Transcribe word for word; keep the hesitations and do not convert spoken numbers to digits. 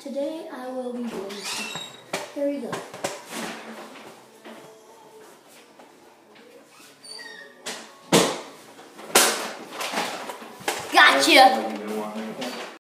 Today I will be doing this. Here we go. Gotcha!